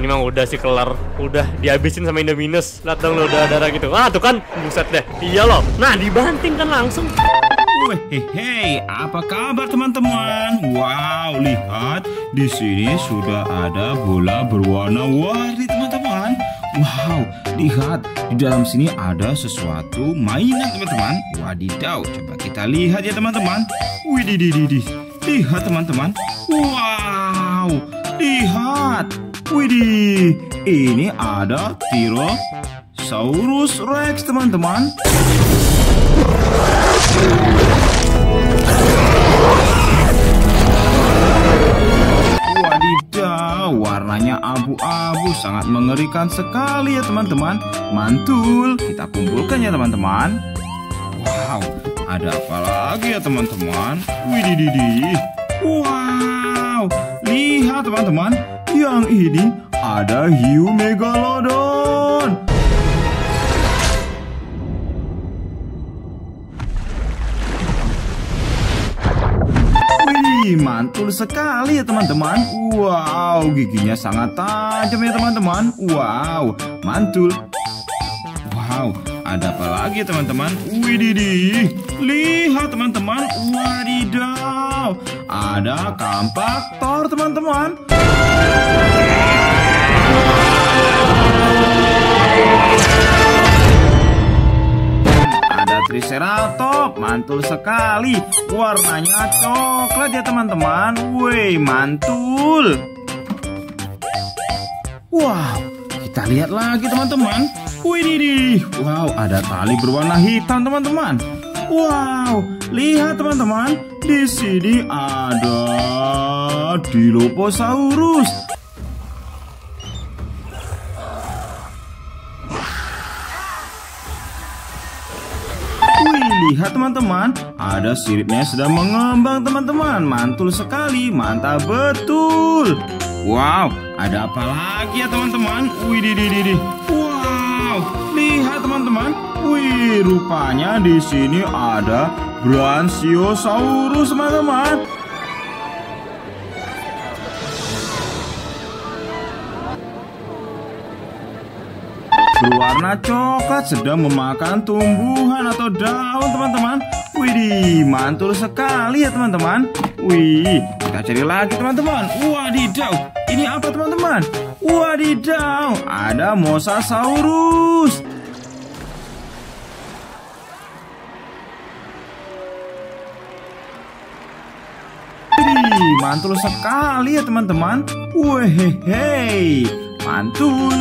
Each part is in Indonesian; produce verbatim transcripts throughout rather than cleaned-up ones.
Ini mah udah sih kelar, udah dihabisin sama Indominus. Lihat dong lo darah gitu. Ah tuh kan, buset deh. Iya loh. Nah dibanting kan langsung. Hehehe, apa kabar teman-teman? Wow, lihat di sini sudah ada bola berwarna-warni teman-teman. Wow, lihat di dalam sini ada sesuatu mainan teman-teman. Wadidaw, coba kita lihat ya teman-teman. Wididididih, lihat teman-teman. Wow, lihat. Widih, ini ada Tyrannosaurus Rex teman-teman. Wadidaw, warnanya abu-abu, sangat mengerikan sekali ya teman-teman. Mantul, kita kumpulkan ya teman-teman. Wow, ada apa lagi ya teman-teman? Widididih. Wow, lihat teman-teman, yang ini ada hiu megalodon. Mantul sekali ya teman-teman. Wow, giginya sangat tajam ya teman-teman. Wow, mantul. Wow, ada apa lagi ya teman-teman? Wididih, lihat teman-teman. Wadidaw, ada kampaktor teman-teman. Triceratops, mantul sekali. Warnanya coklat ya teman-teman. Wih, mantul. Wow, kita lihat lagi teman-teman. Widih, wow, ada tali berwarna hitam teman-teman. Wow, lihat teman-teman. Di sini ada Dilophosaurus. Lihat teman-teman, ada siripnya sedang mengembang teman-teman. Mantul sekali, mantap betul. Wow, ada apa lagi ya teman-teman? Wididididih. Wow, lihat teman-teman. Wih, rupanya di sini ada Brachiosaurus teman-teman. Berwarna coklat, sedang memakan tumbuhan atau daun teman-teman. Widih, mantul sekali ya teman-teman. Wih, kita cari lagi teman-teman. Wadidaw, ini apa teman-teman? Wadidaw, ada Mosasaurus. Widih, mantul sekali ya teman-teman. Wehehe, mantul.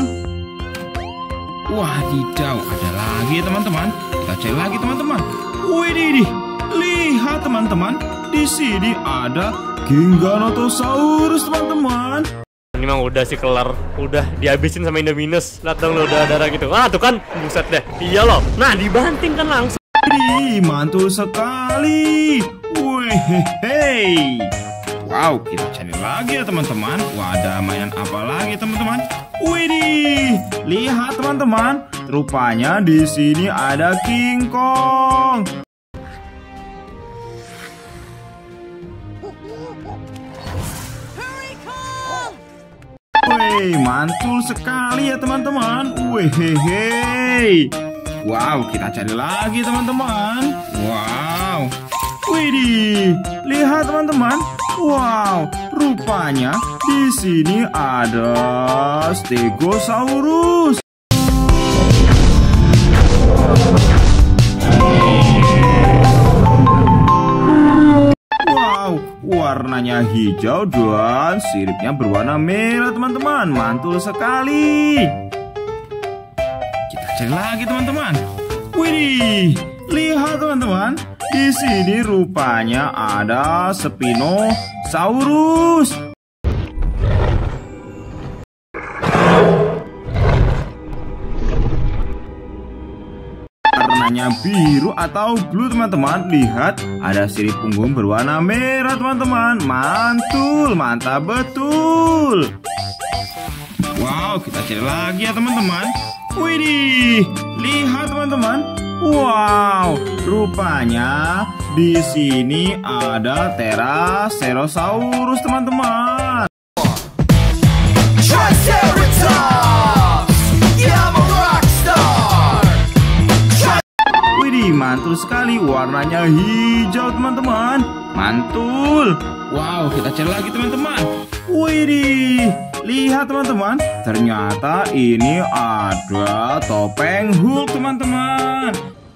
Wadidaw, ada lagi ya teman-teman. Kita cek lagi teman-teman. Widih, lihat teman-teman. Di sini ada Giganotosaurus teman-teman. Ini mah udah sih kelar, udah dihabisin sama Indominus. Lihat dong lo darah gitu. Ah tuh kan, buset deh. Iya loh. Nah dibanting kan langsung. Widih, mantul sekali. Wehehe. Wow, kita cari lagi ya teman-teman. Wah, ada mainan apa lagi teman-teman? Widih, lihat teman-teman. Rupanya di sini ada King Kong. Wih, mantul sekali ya teman-teman. Wehehe. Wow, kita cari lagi teman-teman. Wow. Widih, lihat teman-teman. Wow, rupanya di sini ada Stegosaurus. Wow, warnanya hijau dan siripnya berwarna merah teman-teman. Mantul sekali. Kita cari lagi teman-teman. Widih, lihat teman-teman. Di sini rupanya ada Spinosaurus. Warnanya biru atau blue teman-teman. Lihat, ada sirip punggung berwarna merah teman-teman. Mantul, mantap betul. Wow, kita cari lagi ya teman-teman. Widih, lihat teman-teman. Wow, rupanya di sini ada Pterosaurus teman-teman. Triceratops. warnanya hijau teman-teman. Mantul. Wow, kita cari lagi teman-teman. Widih, lihat teman-teman, ternyata ini ada topeng Hulk teman-teman.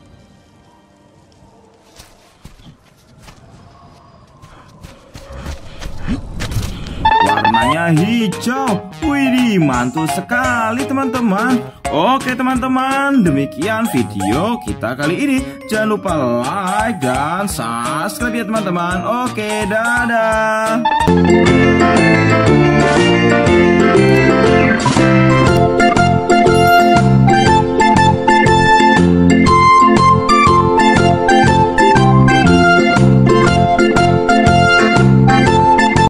Warnanya hijau. Widih, mantul sekali teman-teman. Oke teman-teman, demikian video kita kali ini. Jangan lupa like dan subscribe ya teman-teman. Oke, dadah.